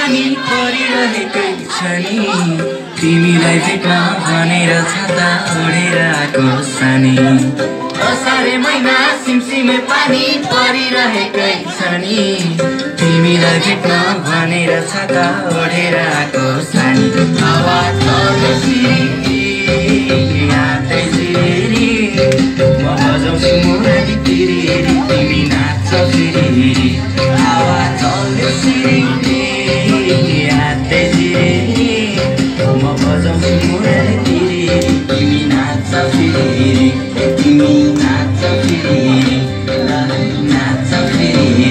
पानी परिरहेकै छ नि तिमीलाई भेट्न भनेर छाता ओढेर आएको सानी असारे महिना सिमसिमे पानी परिरहेकै छ नि तिमीलाई भेट्न भनेर छाता ओढेर आएको सानी हावा चल्यो सिरी हातै सिरी म बजाउँछु मुरली तिरी तिमी नाच्छ फेरि हावा चल्यो सिरी हातै सिरी म बजाउँछु मुरली तिरी तिमी नाच्छ फेरि तिमी नाच्छ फेरि नाच्छ फेरि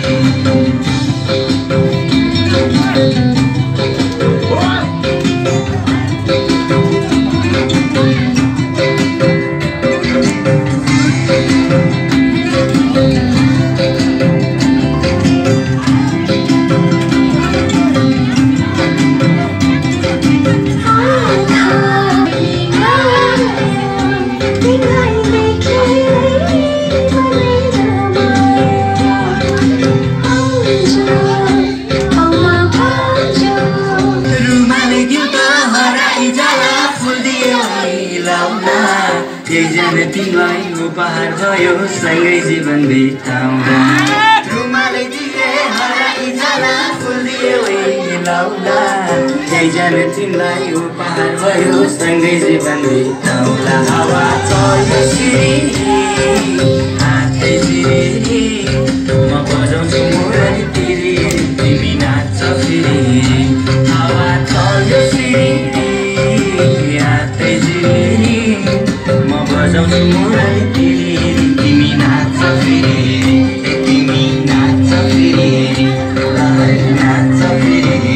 एकजना तिमीलाई उपहार भयो सँगै जीवन बिताउँदा रुमाले दिए हराई जाला फुल दिए लाउँदा एकजना तिमीलाई उपहार भयो सँगै जीवन बिताउँदा हावा चल्यो सिरी हातै सिरी म बजाउँछु मुरली तिरी तिमी नाच्छ फेरि हावा चल्यो सिरी हातै सिरी म बजाउँछु मुरली तिरी तिमी नाच्छ फेरि तिमी नाच्छ फेरि नाच्छ फेरि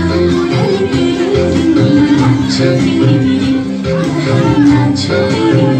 Not